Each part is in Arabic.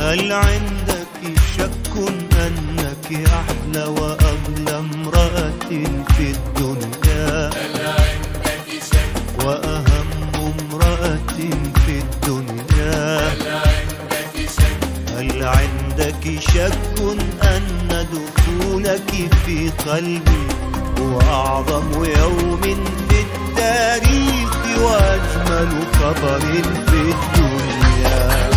هل عندك شك أنك أحلى وأغلى امرأة في الدنيا؟ هل عندك شك وأهم امرأة في الدنيا؟ هل عندك شك هل عندك شك أن دخولك في قلبي هو أعظم يوم في التاريخ وأجمل خبر في الدنيا؟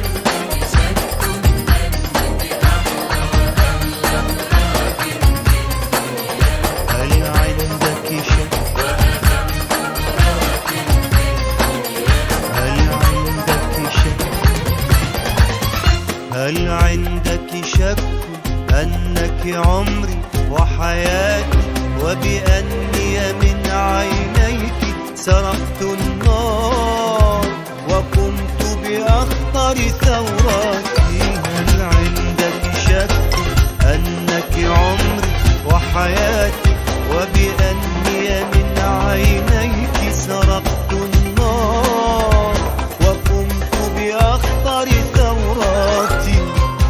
هل عندك شك أنك عمري وحياتي وبأني من عينيك سرقت النار وقمت بأخطر ثوراتي؟ هل عندك شك أنك عمري وحياتي وبأني من عينيك سرقت النار وقمت بأخطر ثوراتي؟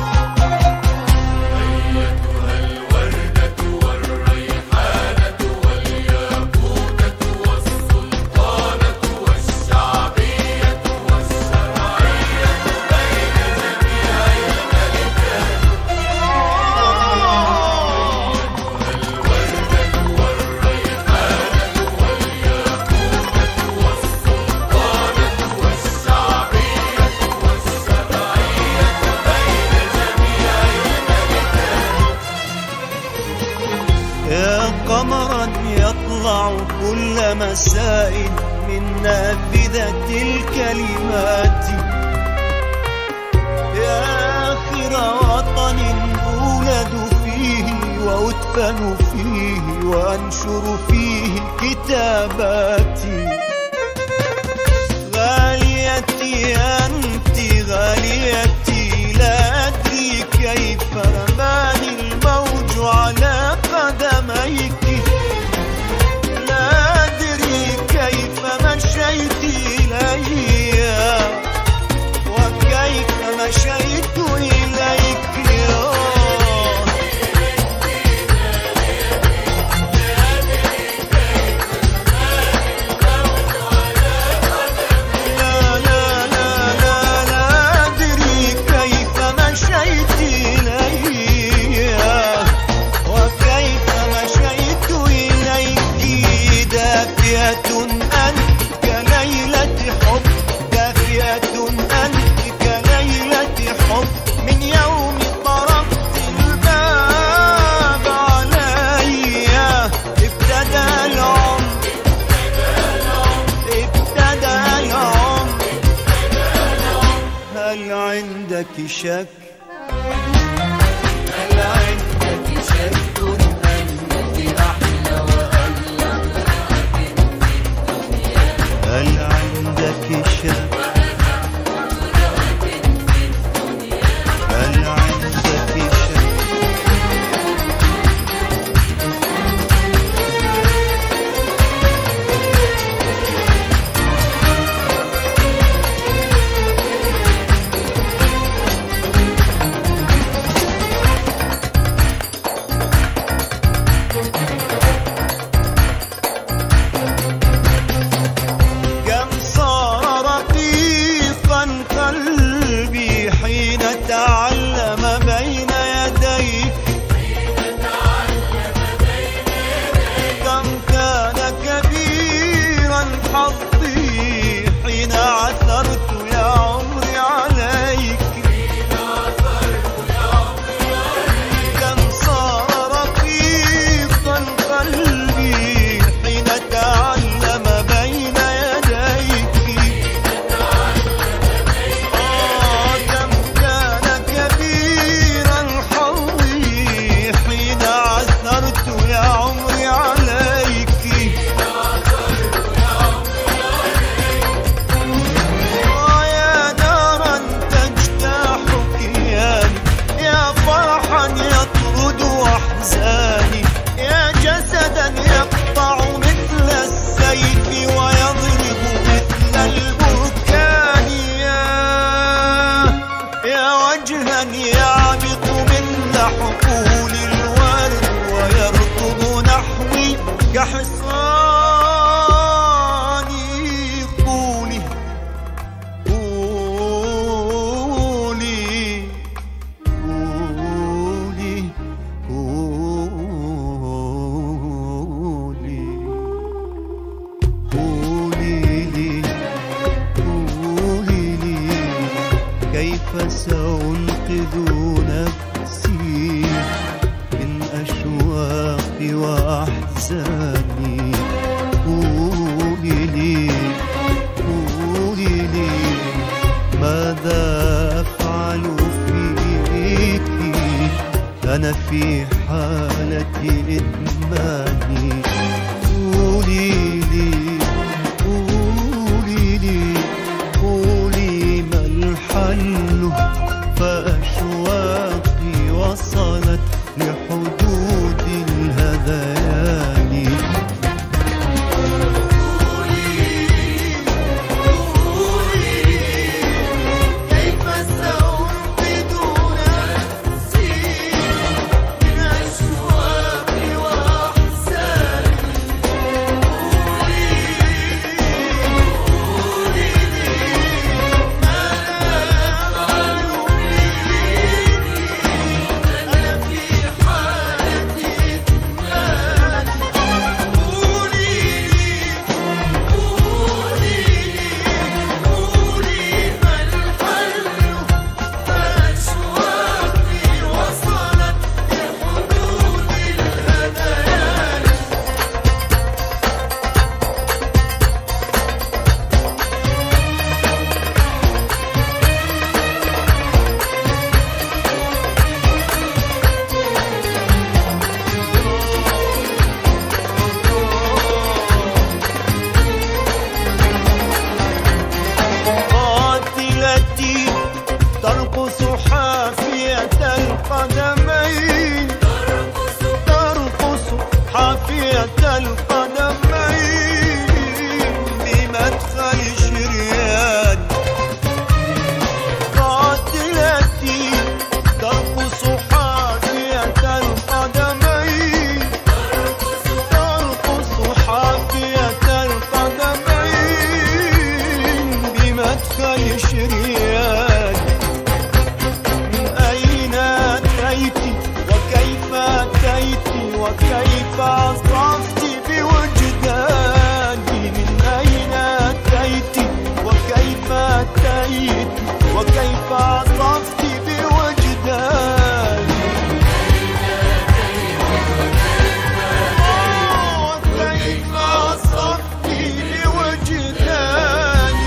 أيتها الوردة والريحانة والياقوتة والسلطانة والشعبية والشرعية بين جميع الملكات. أيتها الوردة والريحانة والياقوتة والسلطانة والشعبية والشرعية بين جميع الملكات. يا قمرا يطلع كل مساء من نافذة الكلمات، يا آخر وطن أولد فيه وأدفن فيه وأنشر فيه كتاباتي. غاليتي أنت غاليتي، لا أدري كيف رماني الموج على قدميك، لا أدري كيف مشيت إلي وكيف مشيت إليك. لا لا لا لا لا أدري كيف مشيت إلي وكيف مشيت إليك. دافئة أنت كليلة حب، دافئة أنت كليلة حب، من يوم طرقت الباب علي ابتدى العمر، ابتدى العمر. هل عندك شك؟ هل عندك شك أنك أحلى وأغلى امرأة في الدنيا؟ هل عندك شك؟ هل عندك شك؟ كم صار رقيقا من يعبق من حقول الورد ويركض نحوي كحصان. قولي قولي قولي قولي لي قولي لي كيف سأنقذ نفسي من أشواقي وأحزاني. قولي لي ماذا أفعل فيك أنا في حالة إدماني. قولي لي قولي ما الحل فأشواقي وصلت لحدود الهذيان. ترقص حافية القدمين، ترقص حافية القدمين بمدخل شريان. قاتلتي ترقص حافية القدمين، ترقص حافية القدمين بمدخل شريان. وكيف عصفت بوجداني؟ من أين أتيت وكيف أتيت وكيف عصفت بوجداني؟ وكيف عصفت بوجداني؟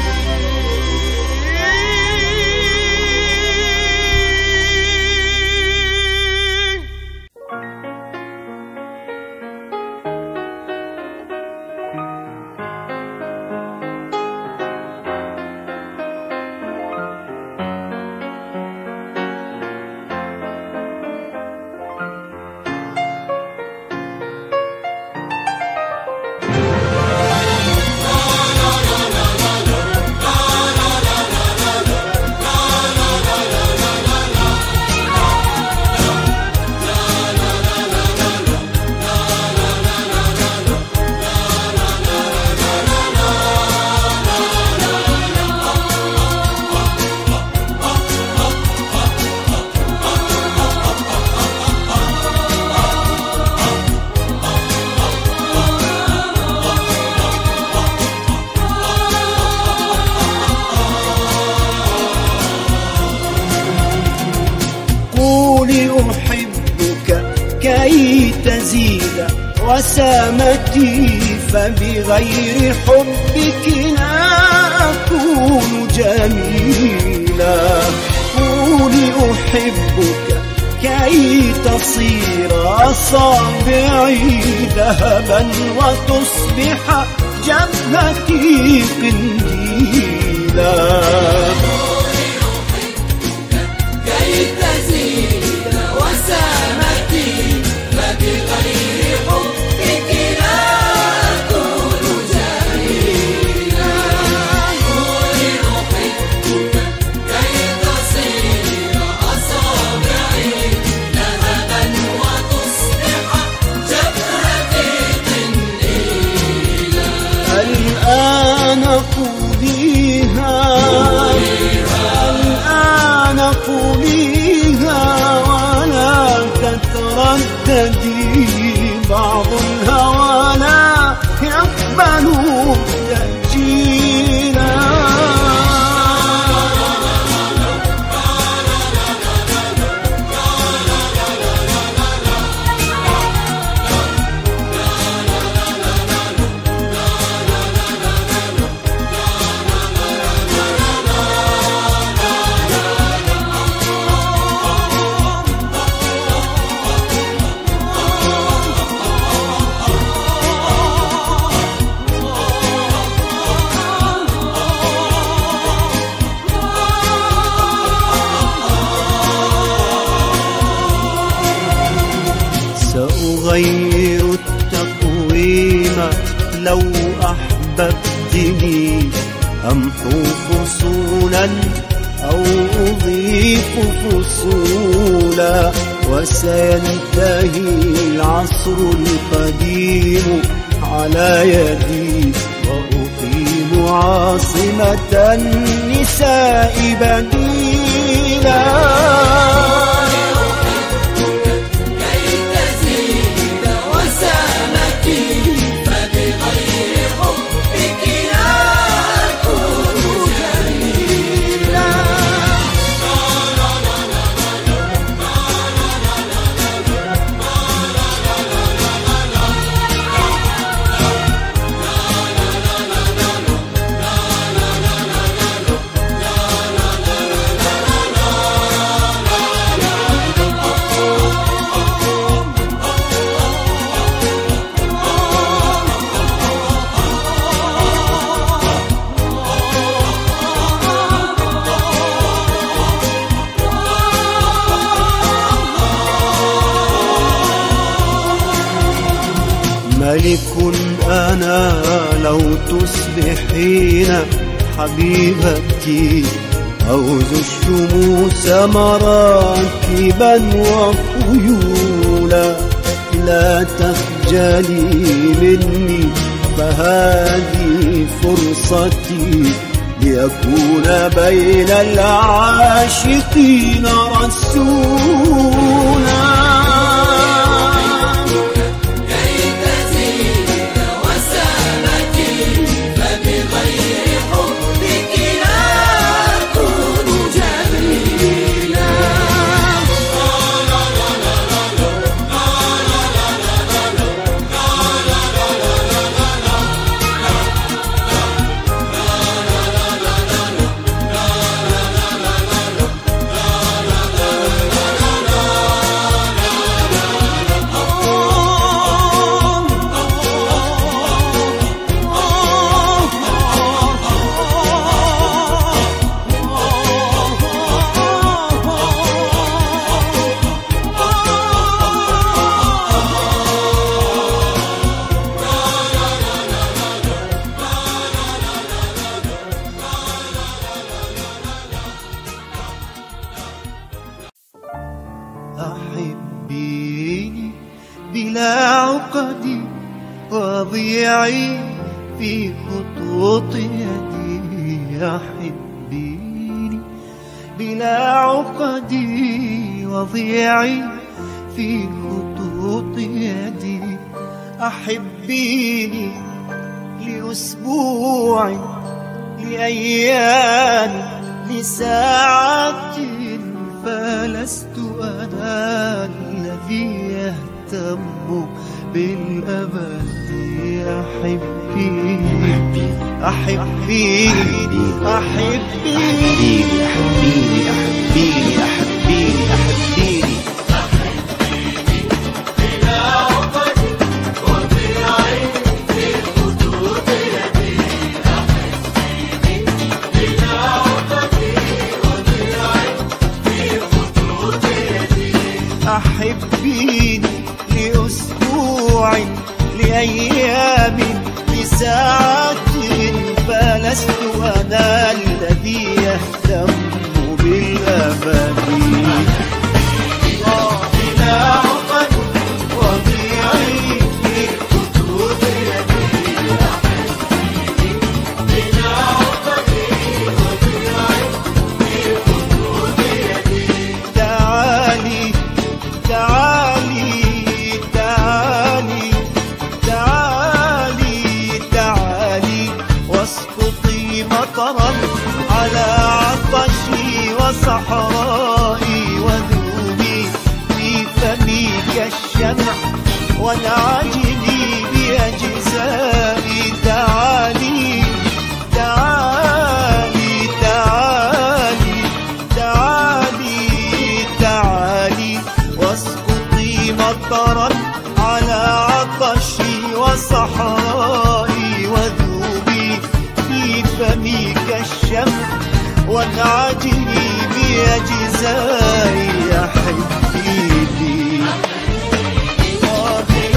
أحبك كي تزيد وسامتي، فبغير حبك لا أكون جميلا. قولي أحبك كي تصير أصابعي ذهبا وتصبح جبهتي قنديلا. أصابعي أغير التقويم لو أحببتني، أمحو فصولا أو أضيف فصولا، وسينتهي العصر القديم على يدي، وأقيم عاصمة النساء بديلا. ملك أنا لو تصبحين حبيبتي، أوز الشموس مراكبا وخيولا، لا تخجلي مني فهذه فرصتي، ليكون بين العاشقين رسولا. أحبيني بلا عقد وضيعي في خطوط يدي، أحبيني بلا عقد وضيعي في خطوط يدي، أحبيني لأسبوع لأيام لساعات، فلست أنا الذي يهتم بالأبد. أحبيني أحبيني أحبيني أحبيني أحبيني أحبيني أحبيني بلا عقد وضيعي في خطوط يدي، أحبيني بلا عقد وضيعي في خطوط يدي، أحبيني لأسبوع لأيام لساعات، فلست أنا الذي يهتم بالأبد. بلا عقد وضيعي في خطوط يدي، بلا عقد وضيعي في خطوط يدي، تعالي تعالي تعالي تعالي تعالي واسقطي مطرا على عطشي وصحرائي، وذوبي في فمي كالشمع وانعجلي بأجزائي. تعالي تعالي تعالي تعالي تعالي واسقطي مطرا على عطشي وصحرائي، وذوبي في فمي كالشمع وانعجلي بأجزائي. أحبيني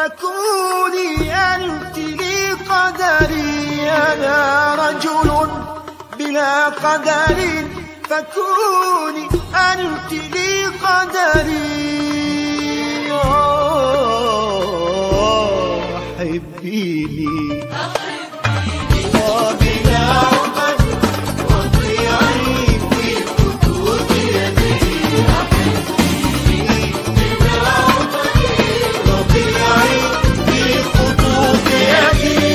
فكوني أنت لي قدري، أنا رجل بلا قدر، فكوني أنت لي قدري. حبيني وبلا عقد وضيعي في خطوط يدي، بلا عقد وضيعي في خطوط يدي.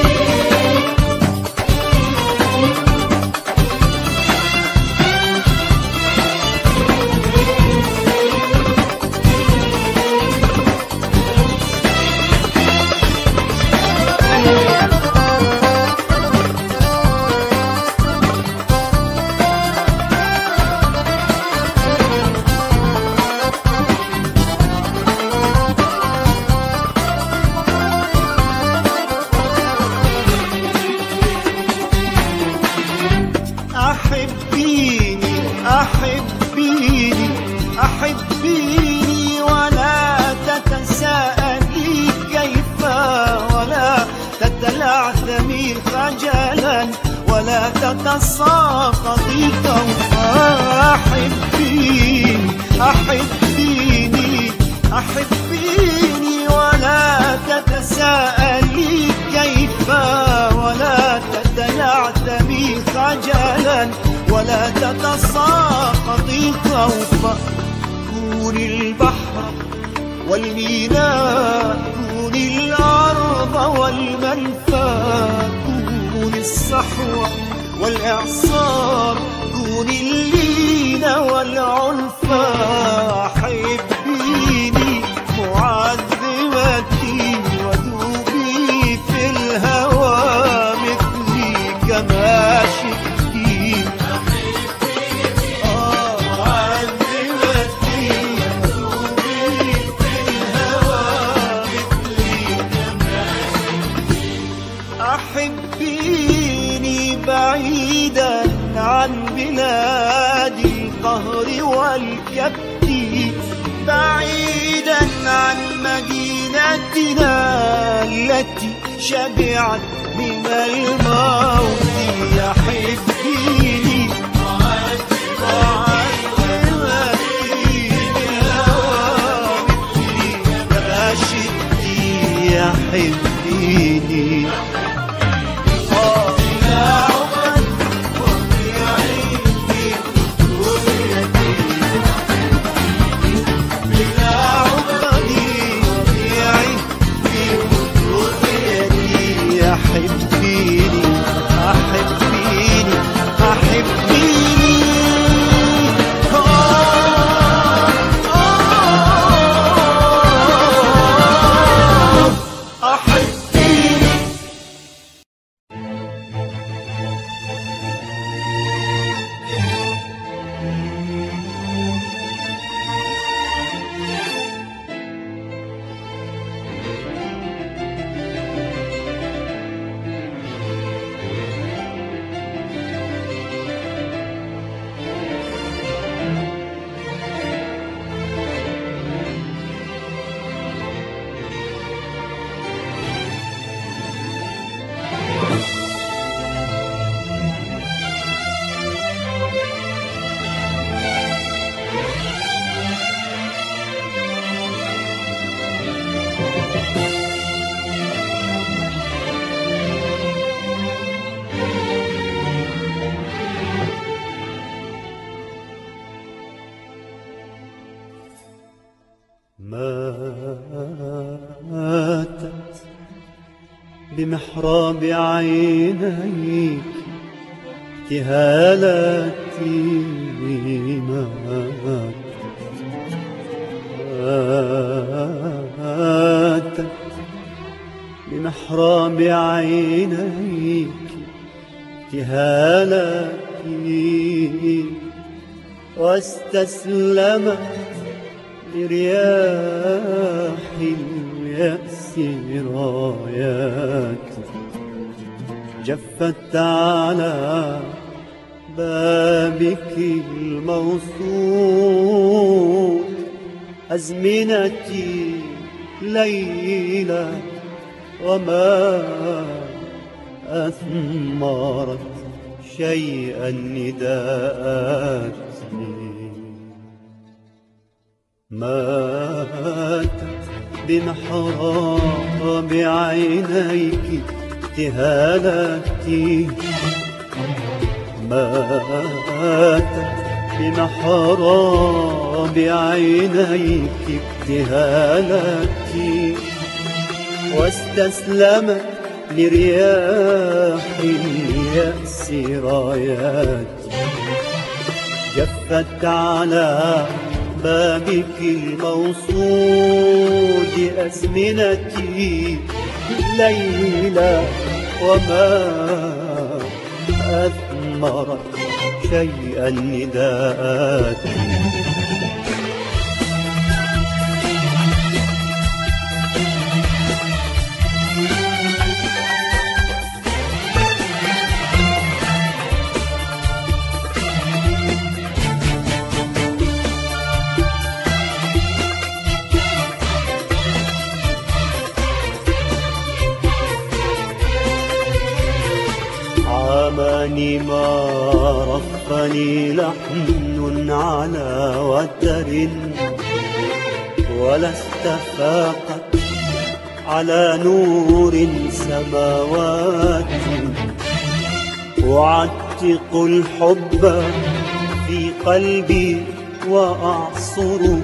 أحبيني أحبيني أحبيني ولا تتساءلي كيف، ولا تتلعثمي خجلا، ولا تتساقطي خوفا. أحبيني أحبيني أحبيني ولا تتساءلي كيف، ولا تتلعثمي خجلا، ولا تتساقطي خوفا. كوني البحر والميناء، كوني الأرض والمنفى، كوني الصحوة والإعصار، كوني اللين والعنفى. حبيني معذبتي وذوبي في الهوى مثلي كما شئتي. معذبتي وذوبي في الهوى مثلي كما شئتي. أحبيني بعيدا عن بلاد القهر والكبت، بعيدا عن مدينتنا التي شبعت من الموت. يحبيني يحبيني أحبيني أحبيني أحبيني. أحبيني ماتت بمحراب عينيك ابتهالاتي، ماتت بمحراب عينيك ابتهالاتي، واستسلمت لرياح اليأس رايات، جفت على بابك الموصول أزمنتي ليلى وما أثمرت شيئا نداءاتي ماتت بمحراب عينيك ابتهالاتي ماتت بمحراب عينيك ابتهالاتي واستسلمت لرياح اليأس راياتي جفت على بابك الموصود أزمنتي ليلى وما أثمرت شيئا نداءاتي عامني ما رفني لحن على وتر ولا استفاقت على نور سماوات أعتق الحب في قلبي وأعصره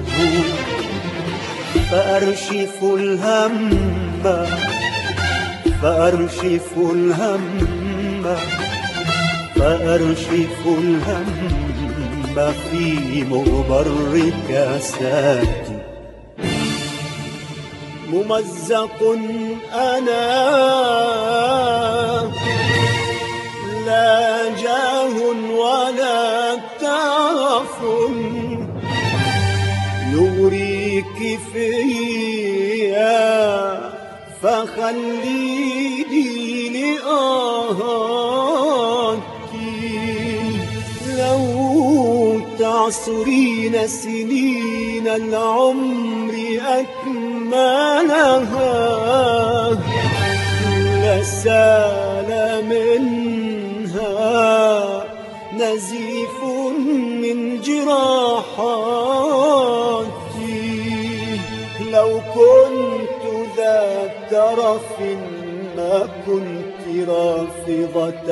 فأرشف الهم فأرشف الهم فأرشف الهم في مغبر كاساتي ممزق أنا لا جاه ولا تعرف يغريك فيا فخليني لآهاتي لو تعصرين سنين العمر أكملها لسال منها نزيف من جراحاتي لو كنت ذا ترف ما كنت رافضة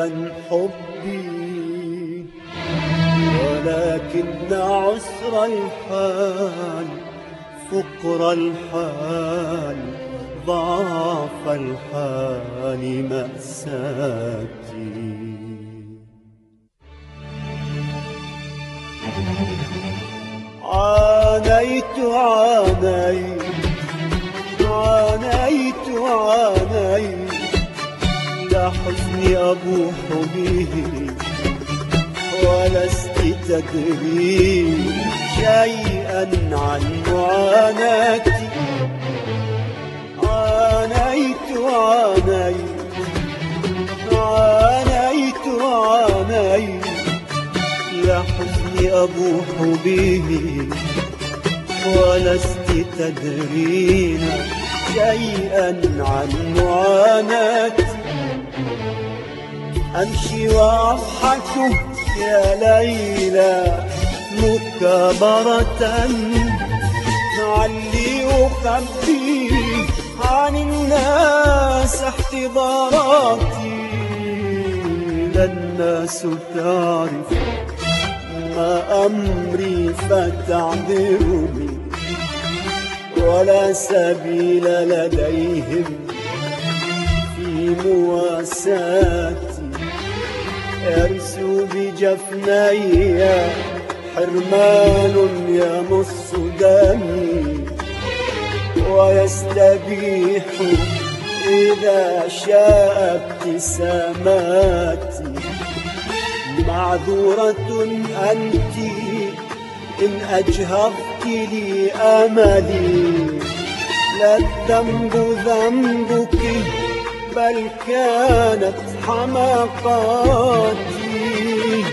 حبي ولكن عسر الحال فقر الحال ضعف الحال مأساتي عانيت عانيت لا حزني أبوح به ولست تدري شيئا عن معاناتي عانيت لا حزني أبوح به ولست تدرين شيئا عن معاناتي أمشي وأضحك يا ليلى مكابرة لعلي أخبي عن الناس احتضاراتي لا الناس تعرف ما أمري فتعذرني ولا سبيل لديهم في مواساتي يرسو بجفني حرمان يمص دمي ويستبيح إذا شاء ابتساماتي معذورة أنت إن أجهضت لي أملي لا الذنب ذنبك بل كانت حماقاتي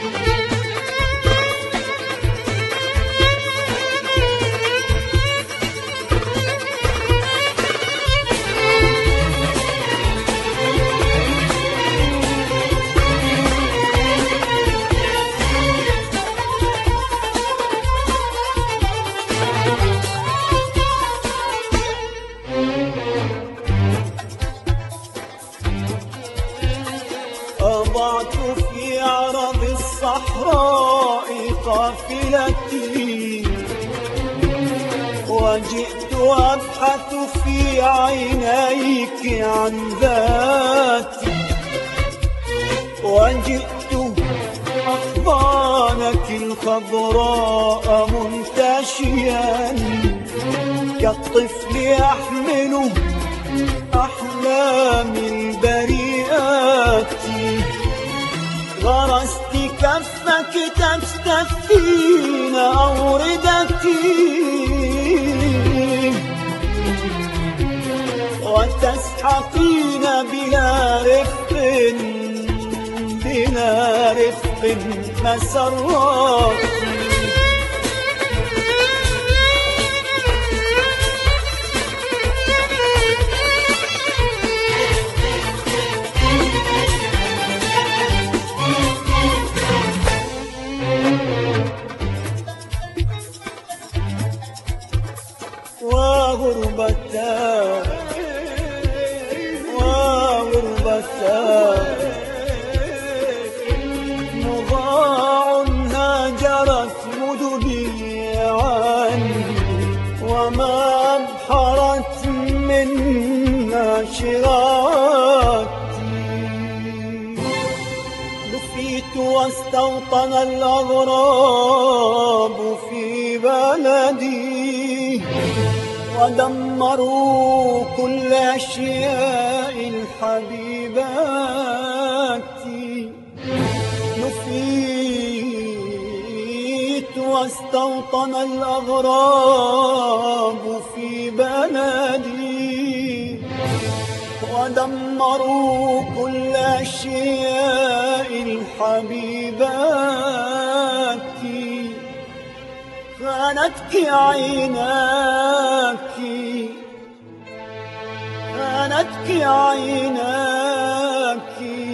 وجئت أبحث في عينيك عن ذاتي، وجئت أحضانك الخضراء منتشيا كالطفل يحمل أحلامي البريئات. غرست كفك تستثين أوردتي وتسحقين بلا رفق مسراتي. مضاع هاجرت مدني عني وما أبحرت من ناشراتي. لفيت واستوطن الأغراب في بلدي ودمروا كل أشياء الحبيبات. نفيت واستوطن الأغراب في بلدي ودمروا كل أشياء الحبيبات. خانتك عيناك، خانتك عيناك،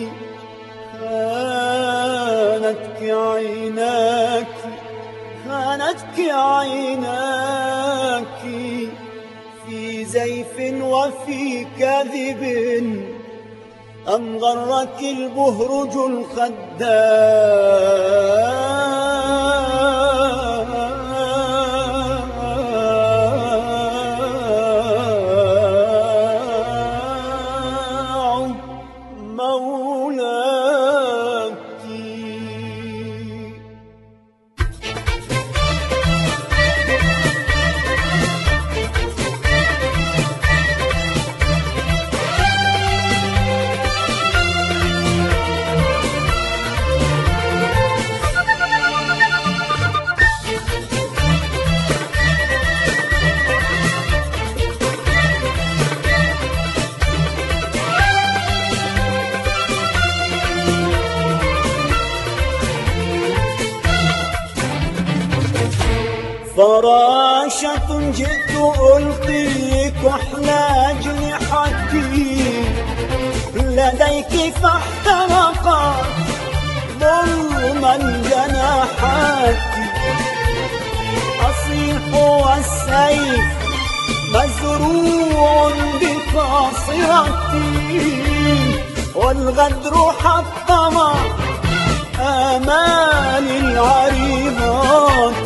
خانتك عيناك، خانتك عيناك في زيف وفي كذب. أم غرك البهرج الخدام فراشة جئت ألقي كحل أجنحتي لديك فاحترقت ظلما جناحاتي. أصيح والسيف مزروع بقاصرتي والغدر حطم آمال العريضات.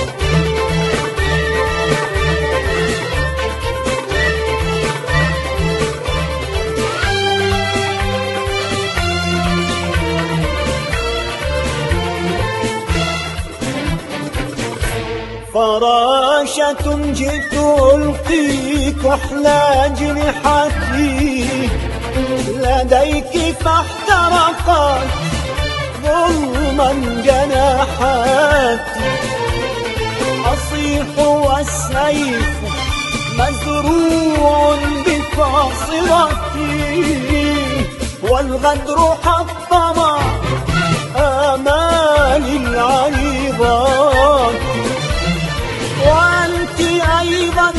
فراشة جئت ألقي كحل أجنحتي لديك فاحترقت ظلما جناحاتي. أصيح والسيف مزروع بقاصرتي والغدر حطم آمال العريضات. وأنت أيضا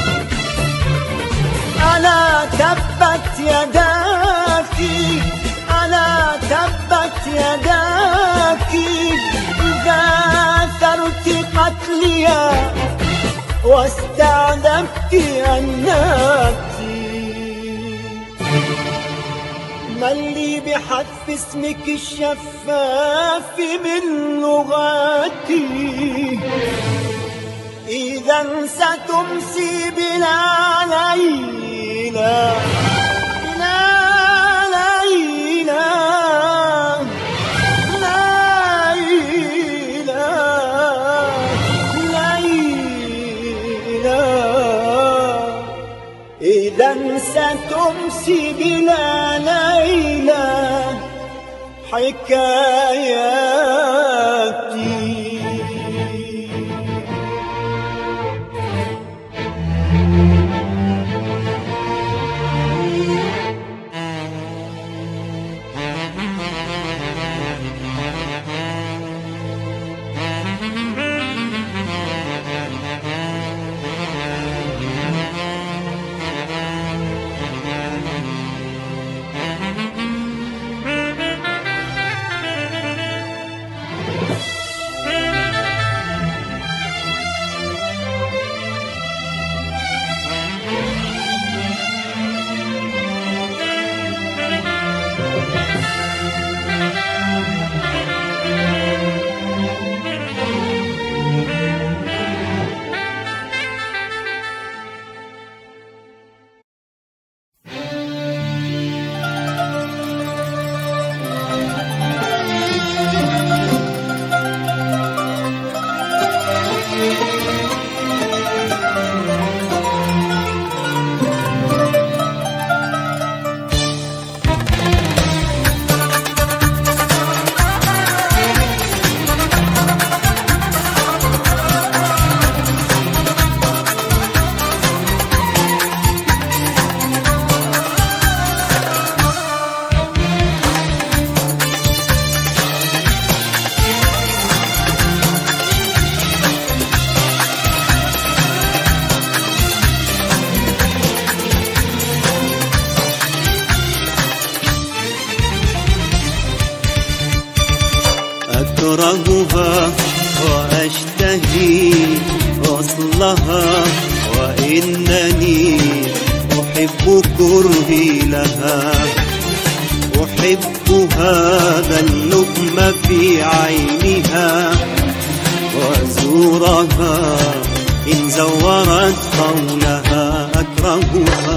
ألا تبت يداك، ألا تبت يداك إذا أثرت قتلي واستعذبت أناتي. من لي بحذف اسمك الشفاف من لغاتي إذا ستمسي بلا ليلى بلا ليلى ليلى ليلى إذا ستمسي بلا ليلى حكاياتي أكرهها وأشتهي وصلها وإنني أحب كرهي لها أحب هذا اللؤم في عينها وزورها إن زورت قولها أكرهها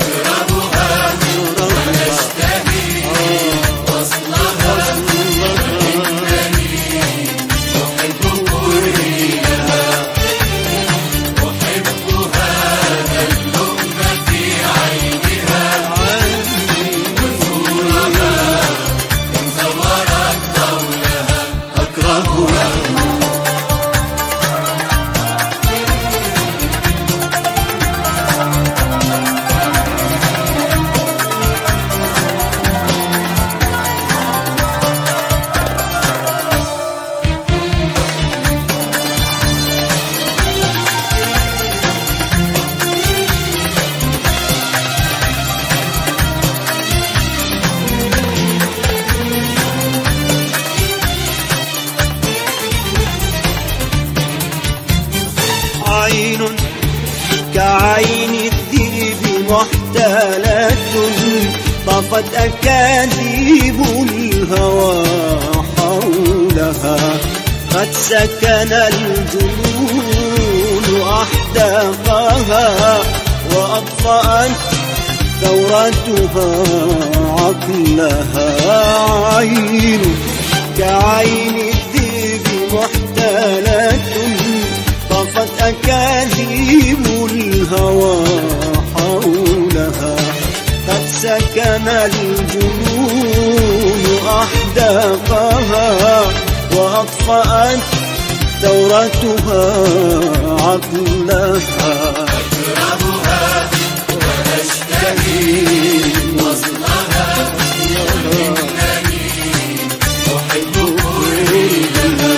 عين كعين الذئب محتالة طفت أكاذيب الهوى حولها قد سكن الجنون أحداقها وأطفأت ثورتها عقلها عين كعين الذئب محتالة طفت أكاذيب الهوى حولها قد سكن الجنون أحداقها وأطفأت ثورتها عقلها أكرهها وأشتهي وصلها إنني أحب كرهها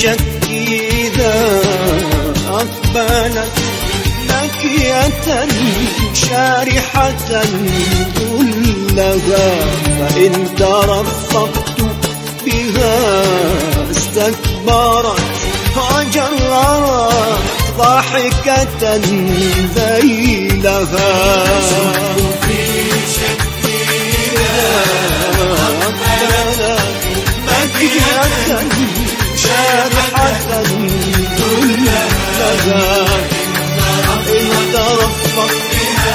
شكي إذا أقبلت بكية شارحة كلها، فإن ترفقت بها استكبرت وجررت ضاحكة ذيلها. في شكي إذا أقبلت بكية شارحة كلها، إن ترفق بها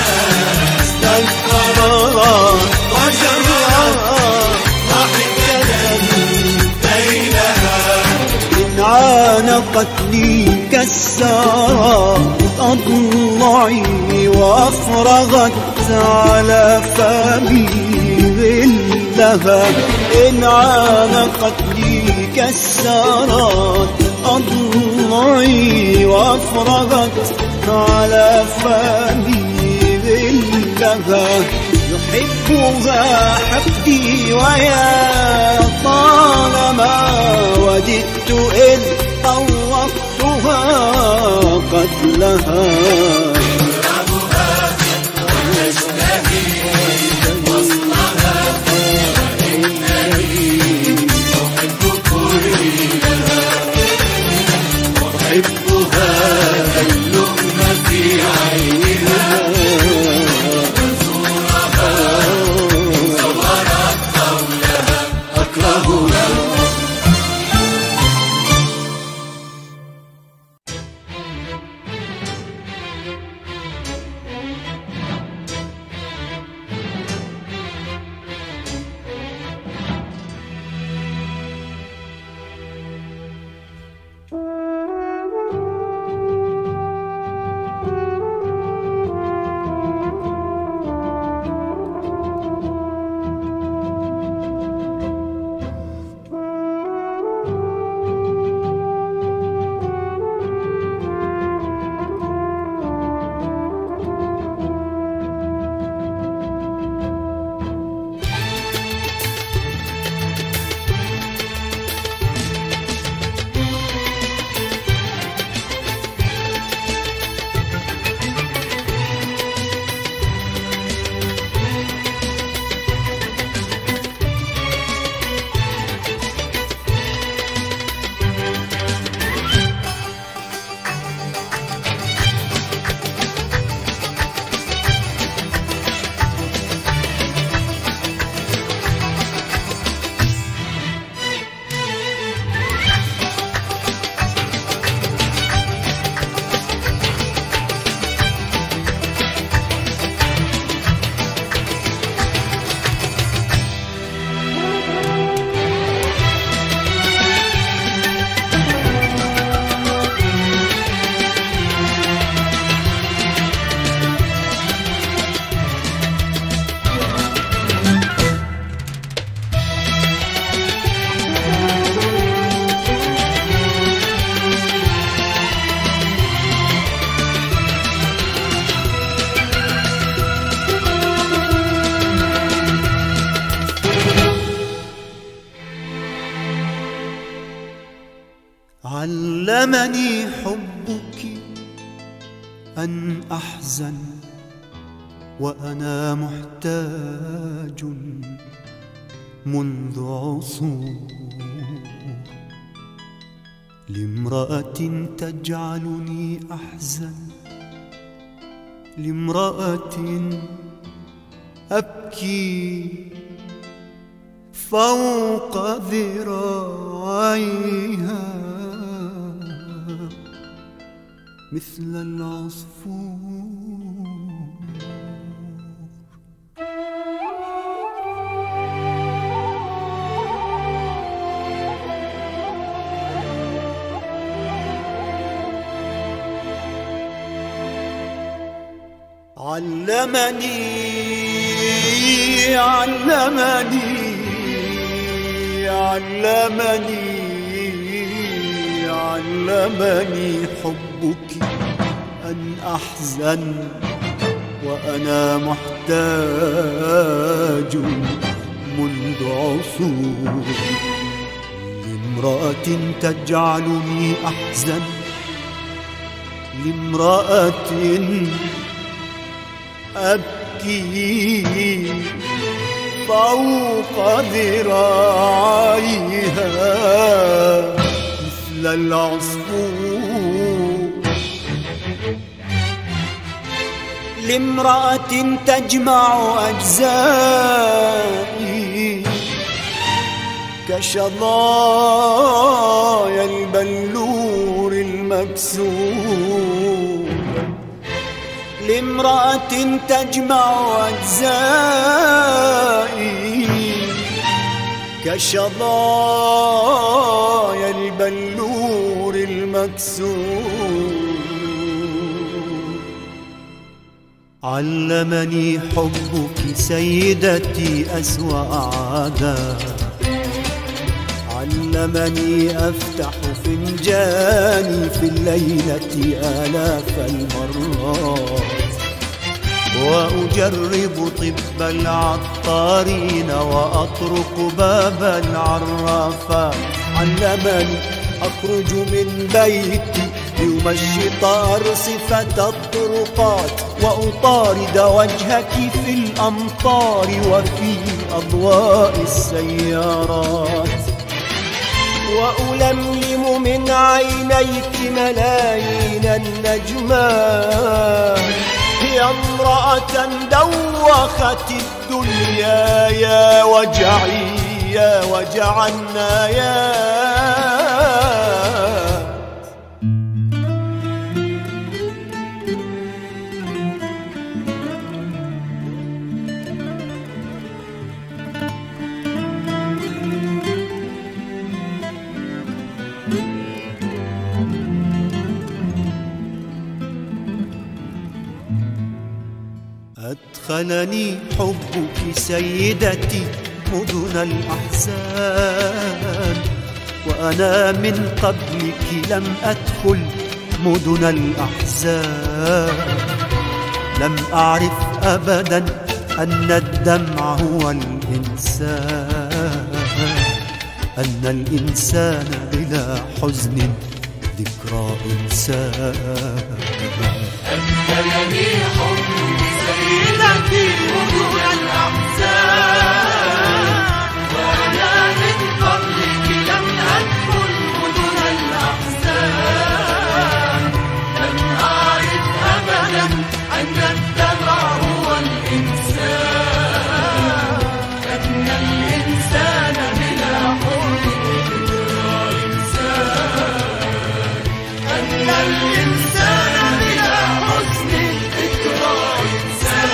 استكبرت وجررت ضاحكة ليلها. إن عانقتني كسرت أضلعي وأفرغت على فمي غلها. إن عانقتني كسرت أضلعي وأفرغت على فمي غلها. يحبها حقدي ويا طالما وددت إذ طوقتها قتلها. أكرهها وأشتهي وصلها، إنني أحب كلها. أحبها اللؤم في عينها، منظورها صورت قولها. أكرهها علمني حبك أن أحزن وأنا محتاج منذ عصور لامرأة تجعلني أحزن، لامرأة أبكي فوق ذراعيها مثل العصفور. علمني حبك أن أحزن وأنا محتاج منذ عصور لامرأة تجعلني أحزن، لامرأة أبكي فوق ذراعيها مثل العصفور، لامرأة تجمع أجزائي كشظايا البلور المكسور، لامرأة تجمع أجزائي كشظايا البلور المكسور. علمني حبك سيدتي أسوأ عادة، علمني أفتح فنجاني في الليلة آلاف المرات، وأجرب طب العطارين وأطرق باب العرافات. علمني أخرج من بيتي ليمشط أرصفة الطرقات، وأطارد وجهك في الأمطار وفي أضواء السيارات، وألملم من عينيك ملايين النجمات. يا امرأة دوخت الدنيا يا وجعي يا وجع النايات. أدخلني حبك سيدتي مدن الأحزان، وأنا من قبلك لم أدخل مدن الأحزان. لم أعرف أبدا أن الدمع هو الإنسان، أن الإنسان بلا حزن ذكرى إنسان. أدخلني حبك سيدتي مدن الأحزان، وأنا من قبلك لم أدخل مدن الأحزان. لم أعرف أبدا أن الدمع هو الإنسان، أن الإنسان بلا حزن ذكرى إنسان، أن الإنسان بلا حزن ذكرى إنسان.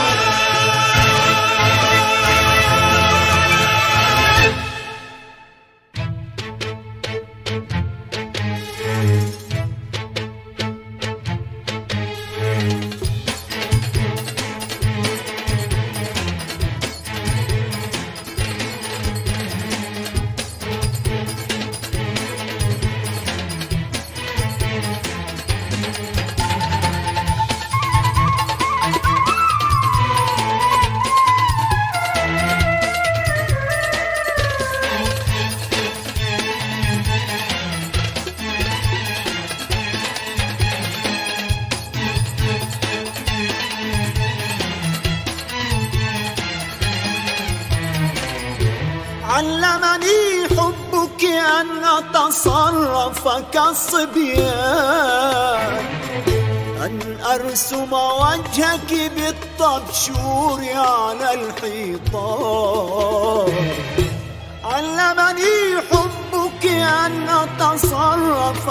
علمني حبك أن أتصرف كالصبيان، أن أرسم وجهك بالطبشور على الحيطان. علمني حبك أن أتصرف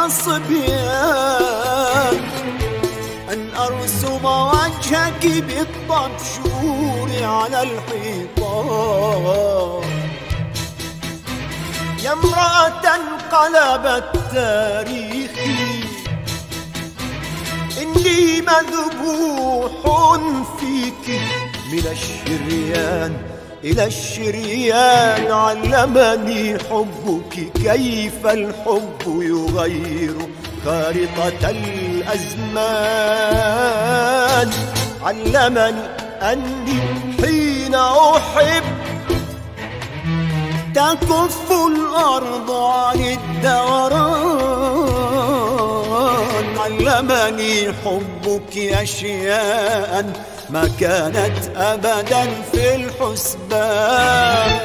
كالصبيان، أن أرسم وجهك بالطبشور على الحيطان. يا امرأة انقلبت تاريخي، إني مذبوح فيك من الشريان إلى الشريان. علمني حبك كيف الحب يغير خارطة الأزمان. علمني أني حين أحب تكف الأرض عن الدوران. علمني حبك أشياء ما كانت أبدا في الحسبان.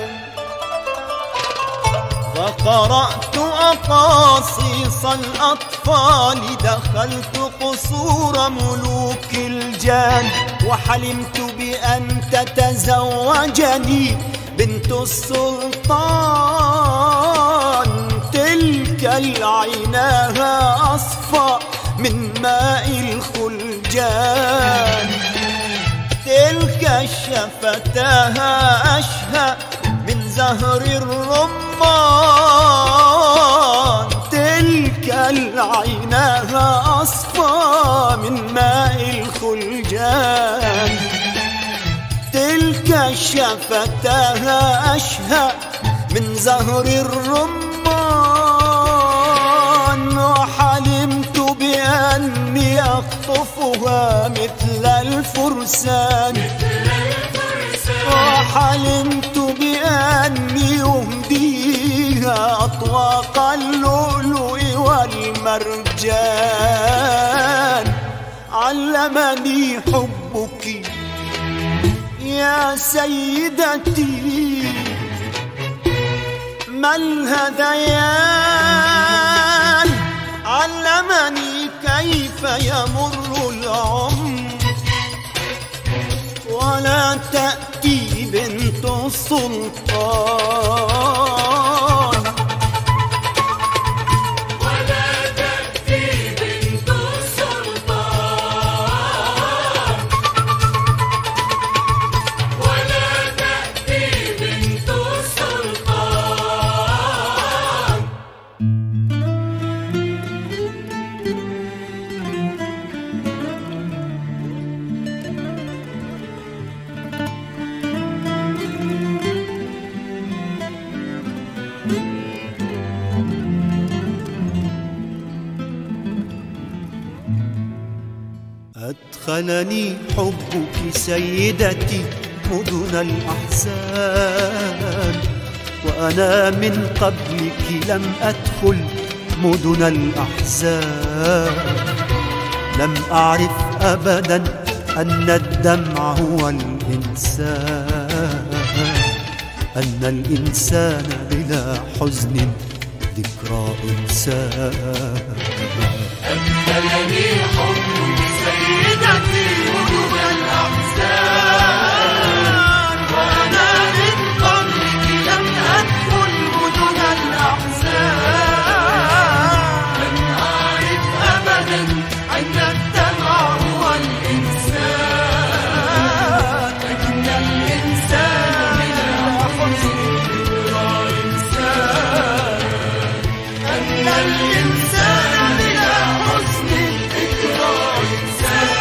فقرأت أقاصيص الأطفال، دخلت قصور ملوك الجان، وحلمت بأن تتزوجني بنت السلطان. تلك العيناها أصفى من ماء الخلجان، تلك الشفتاها أشهى من زهر الرمان. تلك العيناها أصفى من ماء الخلجان، تلك الشفتاها أشهى من زهر الرمان. وحلمت بأني أخطفها مثل الفرسان، وحلمت بأني أهديها أطواق اللؤلؤ والمرجان. علمني حبك يا سيدتي ما الهذيان. علمني كيف يمر العمر ولا تأتي بنت السلطان، ولا تأتي بنت السلطان، ولا تأتي بنت السلطان. أدخلني حبك سيدتي مدن الأحزان، وأنا من قبلك لم أدخل مدن الأحزان. لم أعرف أبدا أن الدمع هو الإنسان، أن الإنسان بلا حزن ذكرى إنسان. أدخلني حبك سيدتي مدن الأحزان، وأنا من قبلك لم أدخل مدن الأحزان. لم أعرف أبدا أن الدمع هو الإنسان، أن الإنسان بلا حزن ذكرى إنسان، أن الإنسان بلا حزن ذكرى إنسان.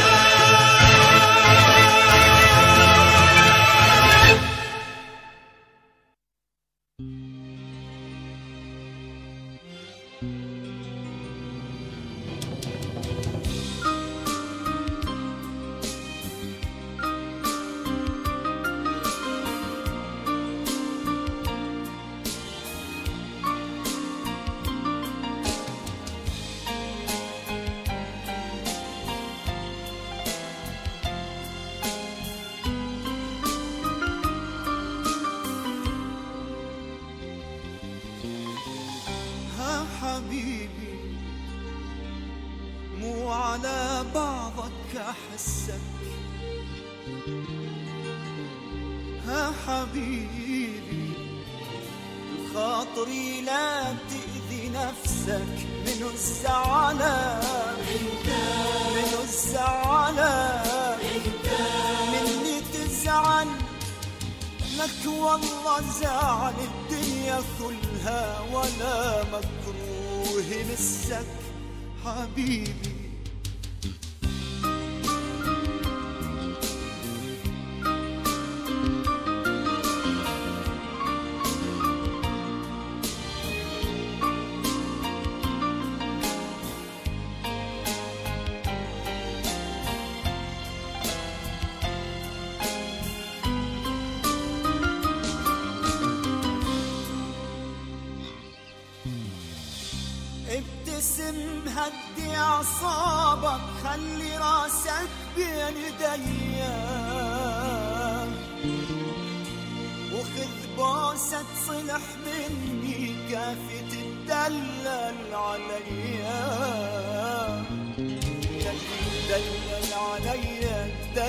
حبيبي مو على بعضك أحسك، ها حبيبي الخاطري لا تأذي نفسك. من الزعلان من الزعلان مني تزعل لك، والله زعل الدنيا كلها ولا مكروه مسك حبيبي. مهدي أعصابك خلي راسك بين ايديا وخذ بوسة صلح مني كافي تدلل عليا دلل عليا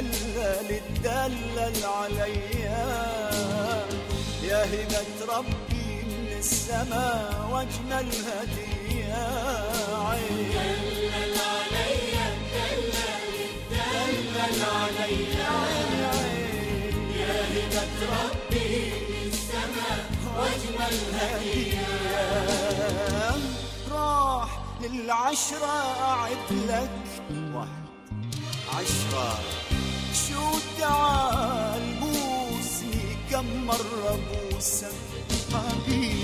دلل عليا يا هبة ربي من السماء واجمل هدية دلل عليا دلل عليا يا هبة ربي من السماء واجمل هدية راح للعشرة أعد لك 10 شو تعال بوسني كم مرة بوسك حبيبي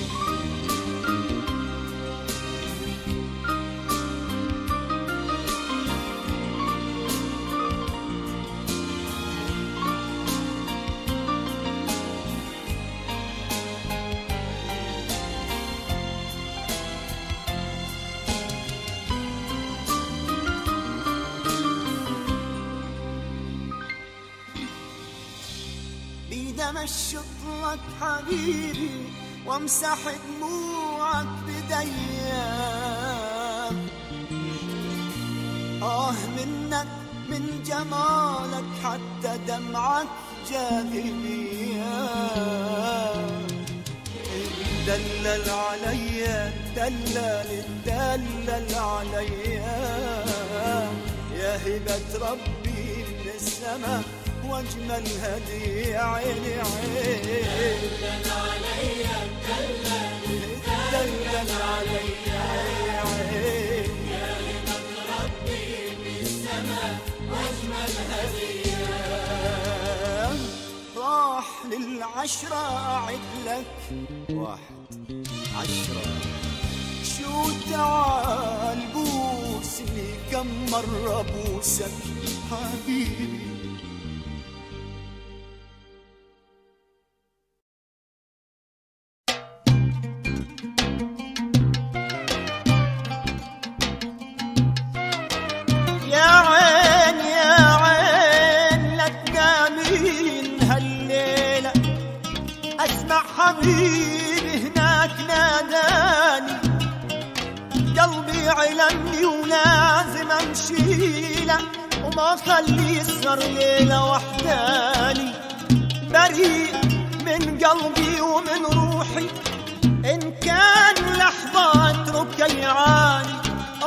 امشط لك حبيبي وامسح دموعك بديا منك من جمالك حتى دمعك جاذبية دلل عليا دلل عليا يا هبة ربي من السماء واجمل هدية عيني دلل عليا دلل عليا يا هبة ربي من السماء واجمل هدية راح للعشرة أعد لك 10 شو تعال بوسني كم مرة بوسك حبيبي حبيبي هناك ناداني قلبي علمني ولازم امشي له وما خلي يسهر ليلة وحداني بريء من قلبي ومن روحي ان كان لحظة اترك يعاني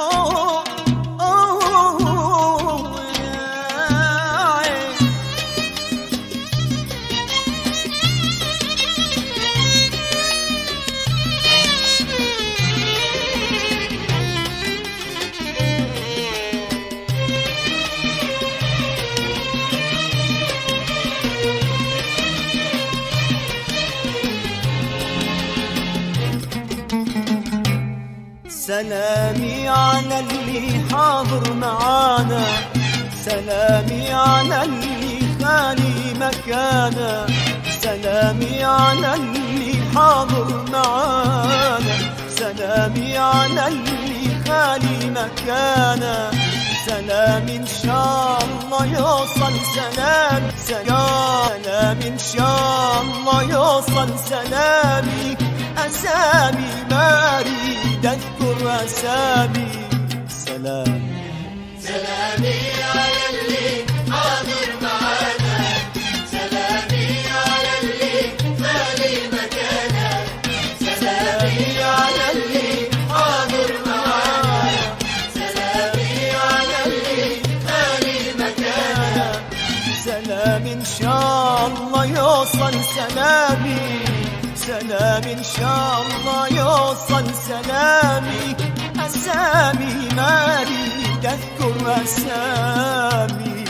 سلامي على اللي حاضر معانا سلامي على اللي خالي مكانا سلامي على اللي حاضر معانا سلامي على اللي خالي مكانا سلام إن شاء الله يوصل سلام إن شاء الله يوصل سلامي أسامي ما أريد أذكر أسامي سلامي على اللي حاضر معانا سلامي على اللي خالي مكانا سلامي على اللي حاضر معانا سلامي على اللي خالي مكانا سلام إن شاء الله يوصل سلامي سلام إن شاء الله يوصل سلامي أسامي ما أريد أذكر أسامي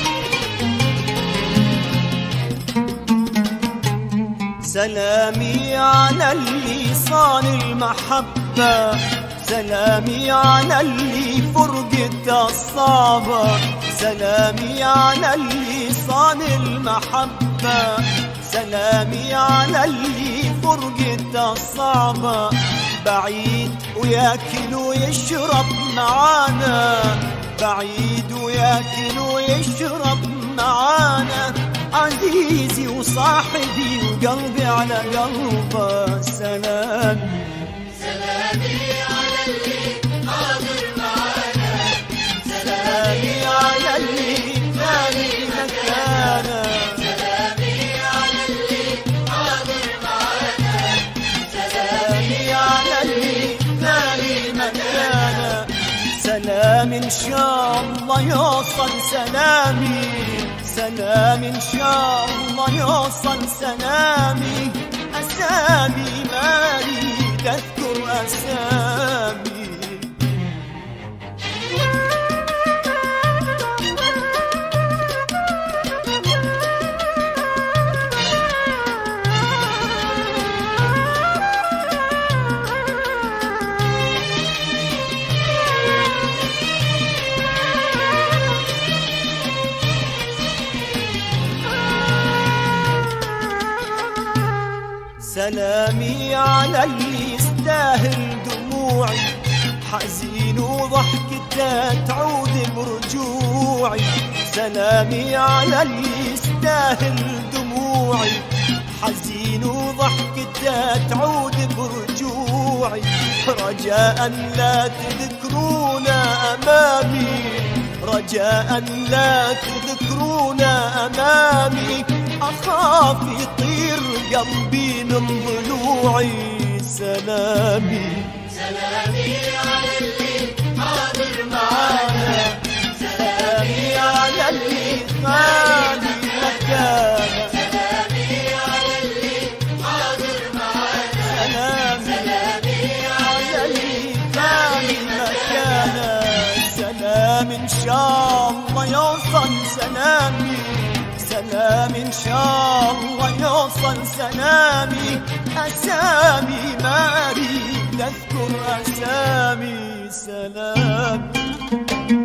سلامي سلامي على اللي صان المحبة، سلامي على اللي فرقته الصعبة، سلامي على اللي صان المحبة، سلامي على اللي فرقته الصعبة، بعيد وياكل ويشرب معانا، بعيد وياكل ويشرب معانا، عزيزي وصاحبي وقلبي على قلبه. سلامي سلامي على اللي حاضر معانا، سلامي على اللي ثاني مكانه، سلامي على اللي حاضر معانا، سلامي على اللي ثاني مكانه، سلام إن شاء الله يوصل سلامي، سلام إن شاء الله يوصل سلامي، أسامي ما أريد أذكر أسامي. سلامي على اللي يستاهل دموعي، حزين وضحكته تعود برجوعي، سلامي على اللي يستاهل دموعي، حزين وضحكته تعود برجوعي، رجاء لا تذكرونا أمامي، رجاء لا تذكرونا أمامي، أخاف يطير قلبي من ضلوعي. سلامي سلامي على اللي حاضر معانا، سلامي على اللي خالي مكانه، سلامي على اللي حاضر معانا، سلامي على اللي خالي مكانه، سلام إن شاء الله يوصل سلامي، سلام إن شاء الله يوصل سلامي، أسامي ما أريد أذكر أسامي. سلام